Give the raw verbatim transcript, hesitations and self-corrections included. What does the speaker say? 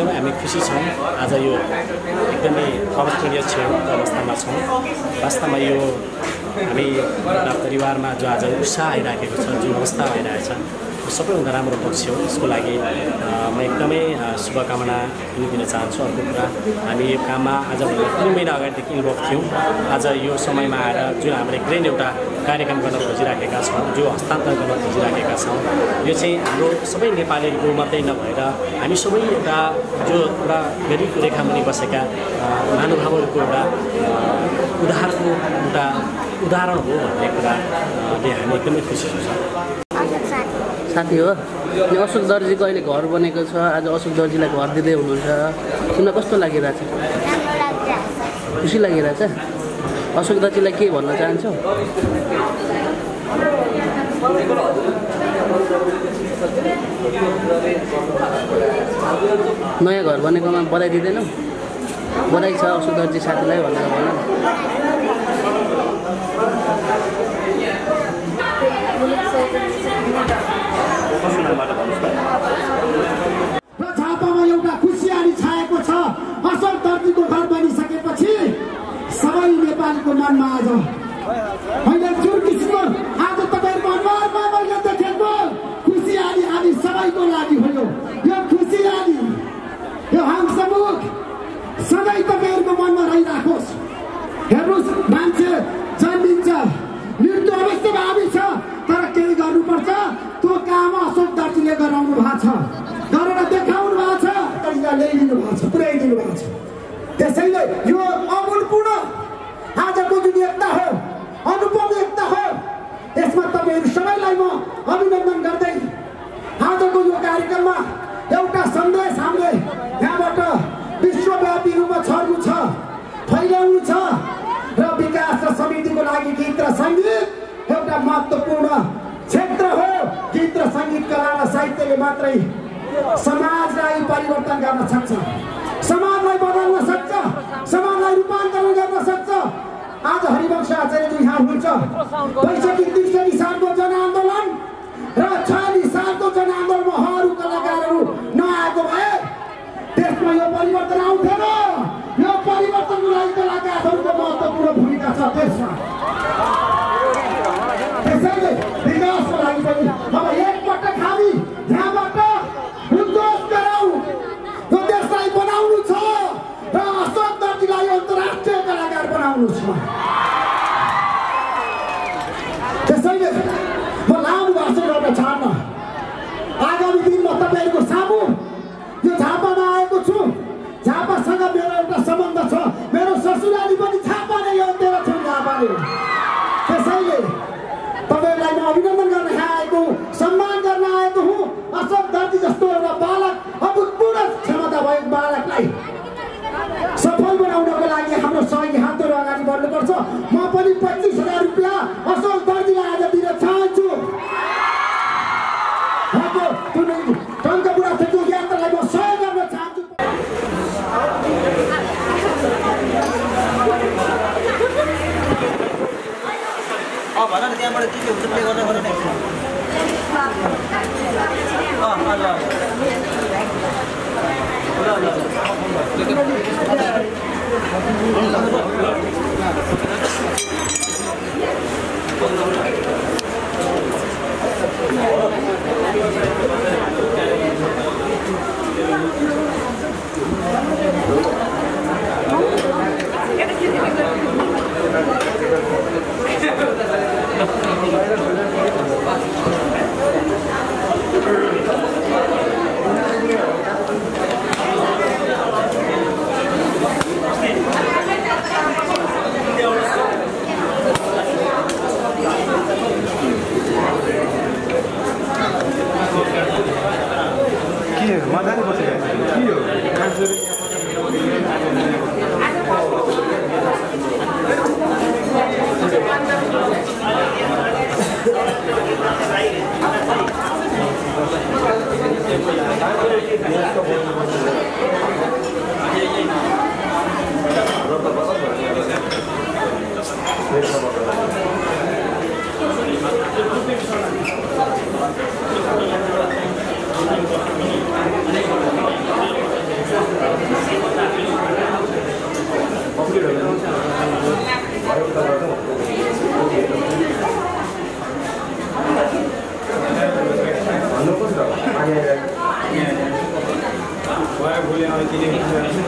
एकदमै हामी खुसी छौँ आज यो एकदमै अविस्मरणीय क्षण अवस्थामा छौँ वास्तवमा यो हामी परिवारमा जो आज उत्साह आइराखेको छ जुन अवस्था आइरहेछ सबैभन्दा राम्रो पक्ष हो यसको लागि म एकदमै शुभकामना पनि दिन चाहन्छु अर्को कुरा हामी यो काममा आजभन्दा तिन महिना अगाडिदेखि इन्भल्भ थियौँ आज यो समयमा आएर जुन हामीले ग्रेन्ड एउटा कार्यक्रम गर्न खोजिराखेका छौँ जो हस्तान्तरण गर्न खोजिराखेका छौँ यो चाहिँ हाम्रो सबै नेपालीहरूको मात्रै नभएर हामी सबै एउटा जो एउटा गरिब रेखामुनि बसेका महानुभावहरूको एउटा उदाहरणको एउटा उदाहरण हो भन्ने कुराले हामी एकदमै खुसी छौँ। साथी हो यो अशोक दर्जीको अहिले घर बनेको छ आज अशोक दर्जीलाई घर दिँदै हुनुहुन्छ तिमीलाई कस्तो लागिरहेछ? खुसी लागिरहेछ? अशोक दर्जीलाई के भन्न चाहन्छौ? नयाँ घर बनेकोमा बधाई दिँदैनौ? बधाई छ अशोक दर्जी साथीलाई भनेर भन। र झापामा एउटा खुसियाली छाएको छ। अशोक दर्जीको घर बनिसकेपछि सबै नेपालीको मनमा आज मैले जुन किसिमको आज तपाईँहरूको अनुहारमा मैले देखेको खुसियाली हामी सबैको लागि हो। यो खुसियाली यो हामसमुख सधैँ तपाईँहरूको मनमा रहिराखोस्। हेर्नुहोस् मान्छे जन्मिन्छ मृत्यु अवश्य भावी छ तर केही गर्नुपर्छ त्यो काम अशोक दर्जीले गराउनु भएको छ गरेर देखाउनु भएको छ ल्याइदिनु भएको छ पुर्याइदिनु भएको छ। त्यसैले यो अमूलपूर्ण आजको जुन एकता हो अनुपम एकता हो यसमा तपाईँहरू सबैलाई म अभिनन्दन गर्दै आजको यो कार्यक्रममा एउटा सन्देश हामीले यहाँबाट विश्वव्यापी रूपमा छर्नु छ फैलाउनु छ र विकास र समितिको लागि गीत र सङ्गीत एउटा महत्त्वपूर्ण क्षेत्र हो। गीत र सङ्गीत कला र साहित्यले मात्रै समाजलाई परिवर्तन गर्न सक्छ समाजलाई बदल्न सक्छ समाजलाई रूपान्तरण गर्न सक्छ। आज हरिवंश आचार्यजी यहाँ हुनुहुन्छ बैसठी त्रिसठी सालको जनआन्दोलन र छयालिस सालको जनआन्दोलनमा उहाँहरू कलाकारहरू नआएको भए देशमा यो परिवर्तन आउँथेन। यो परिवर्तनको लागि कलाकारहरूको महत्त्वपूर्ण भूमिका छ देशमा। त्यसैले विकासको लागि पनि अब एकपटक हामी यहाँबाट उद्घोष गरौँ यो देशलाई बनाउनु छ र अशोक दर्जीलाई अन्तर्राष्ट्रिय कलाकार बनाउनु छ। त्यसैले म लामो भाषण गर्न चाहन्न। आगामी दिनमा तपाईँहरूको सामु यो झापामा आएको छु। झापासँग मेरो एउटा सम्बन्ध छ। मेरो ससुराली पनि झापा नै हो तेह्रथुम झापाले। त्यसैले तपाईँहरूलाई म अभिनन्दन गर्न यहाँ आएको सम्मान गर्न आएको हुँ। अशोक दर्जी जस्तो एउटा बालक अभूतपूर्व क्षमता भएको बालकलाई सफल बनाउनको लागि हाम्रो सहयोगी हातहरू अगाडि बढ्नुपर्छ। म पनि पच्चिस हजार रुपियाँ अशोक दर्जीलाई आज दिन चाहन्छु। टङ्कपुरा थियो यात्रालाई म सहयोग गर्न चाहन्छु। भन न त्यहाँबाट के के हुन्छ प्ले गर्न भन न। अँ ल के